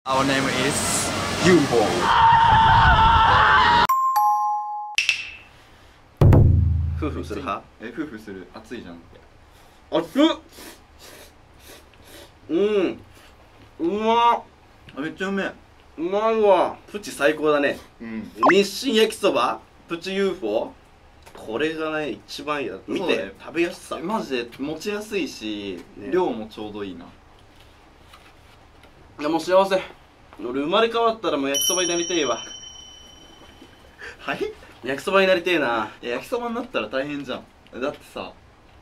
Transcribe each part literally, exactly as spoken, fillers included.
Our name is ユーフォー。夫婦する派？ え、夫婦する。暑いじゃん。 熱っ。うん。うまっ。 あ、めっちゃうめえ。 うまいわ。プチ最高だね。 うん。 日清焼きそば、プチ ユーフォー。これがね、一番いいや。見て、ね、食べやすさ。 マジで持ちやすいし、ね、量もちょうどいいな。 いや、もう幸せ。俺生まれ変わったらもう焼きそばになりてえわ。 はい？ 焼きそばになりてえな。 いや、焼きそばになったら大変じゃん。だってさ。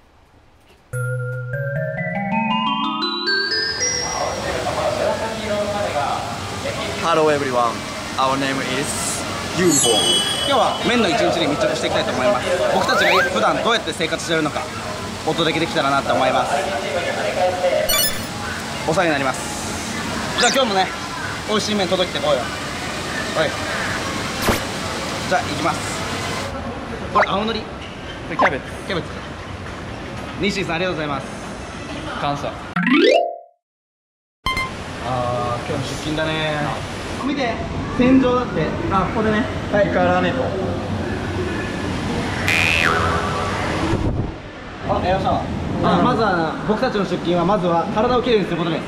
Hello everyone. Our name is ユーフォー。今日は麺の一日に密着していきたいと思います。僕たちが普段どうやって生活しているのかお届けできたらなと思います。お世話になります。じゃあ今日もね、美味しい麺届けてこうよ。はい。じゃあ行きます。これ青のり？これキャベツ。キャベツ。日清さんありがとうございます。感謝。あー、今日出勤だね。見て、洗浄だって。あ、ここでね。はい、変わらねえと。あ、やりました。あ、まずは僕たちの出勤はまずは体をきれいにすることです。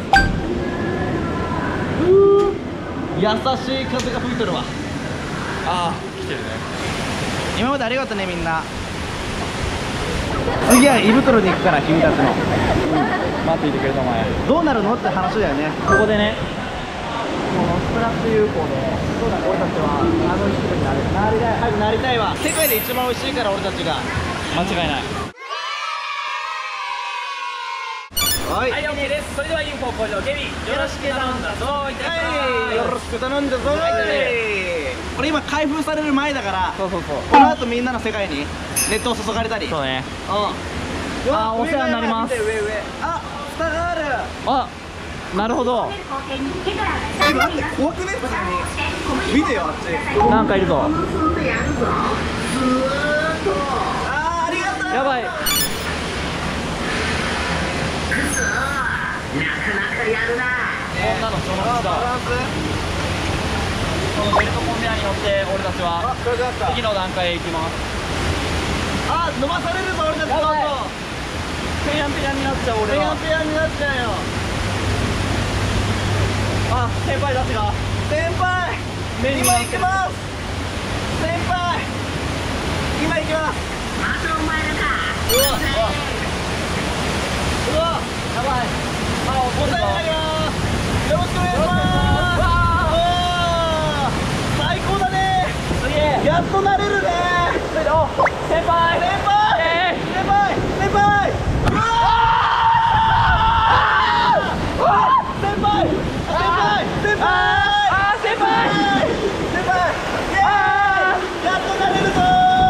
うー、優しい風が吹いてるわ。あー、来てるね。今までありがとうね、みんな。次は胃袋に行くから、君たちの。待っていてくれたお前。どうなるのって話だよね。ここでね、このスプラッシュ ユーフォー で、そうだね、俺たちはあの人になる。なりたい、早くなりたいわ。世界で一番美味しいから、俺たちが。間違いない。はい、 はい、オッケーです。それでは ユーフォー 工場警備よろしく頼んだぞ。いってらっしゃい。 よろしく頼んだぞ。これ今開封される前だから、 そうそうそう。 この後みんなの世界に熱湯注がれたり。 そうね。 うん。 あ、お世話になります。 上上。あ、蓋がある。 あ、なるほど。 え、待って、怖くね、普通に。見てよ、あっち。 なんかいるぞ。 あー、ありがとう。 やばい。こんなのそのままだ。このベルトコンベヤーに乗って俺たちは次の段階へ行きます。 あ、飲まされるぞ、俺たち。 やばい。ペヤンペヤンになっちゃう俺は。 ペヤンペヤンになっちゃうよ。 あ、先輩たちが先輩、今行きます。先輩、今行きます。うわ、うわ、 やばい。あ、 お世話になります。よろしくお願いします。最高だね。 すげえ。 やっとなれるね。 先輩。 先輩。先輩。先輩。うわあ。先輩。先輩。先輩。 あー、先輩。 先輩。イエーイ。やっとなれるぞ。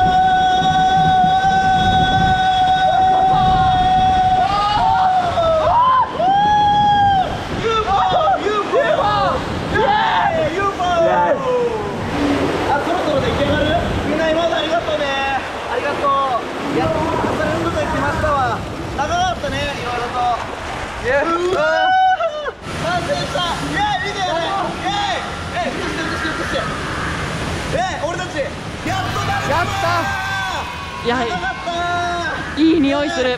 いや、いい匂いする。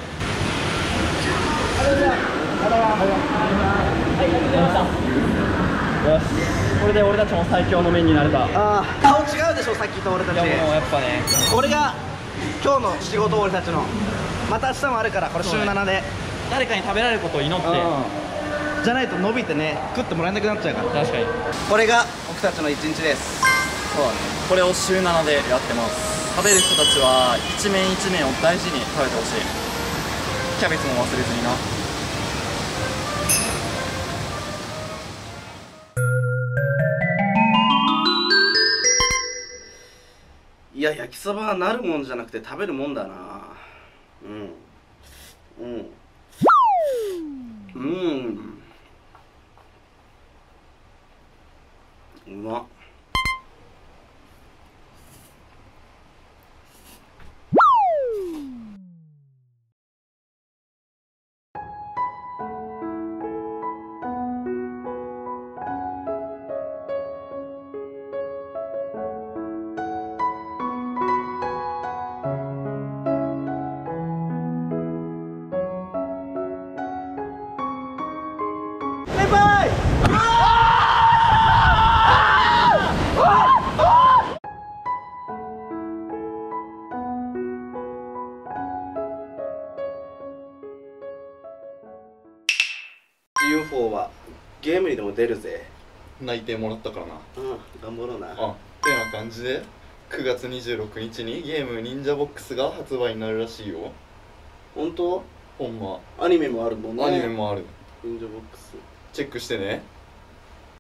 これで俺たちも最強の麺になれた。 あー、顔違うでしょ、さっきと俺たち。 いや、もうやっぱね、 これが今日の仕事、俺たちの。また明日もあるから、これ週ななで誰かに食べられることを祈って。 じゃないと伸びてね、食ってもらえなくなっちゃうから。 確かに。 これが僕たちの一日です。 そうだね。これを週ななでやってます。食べる人たちは一麺一麺を大事に食べてほしい。キャベツも忘れずにな。 いや、焼きそばはなるもんじゃなくて食べるもんだな。うんうんうん、うまっ。 ユーフォー はゲームにでも出るぜ。 内定もらったからな。 うん、頑張ろうな。 あ、ってな感じでくがつにじゅうろくにちにゲーム忍者ボックスが発売になるらしいよ。 本当？ ほんま。 アニメもあるもんね。 アニメもある。 忍者ボックスチェックしてね。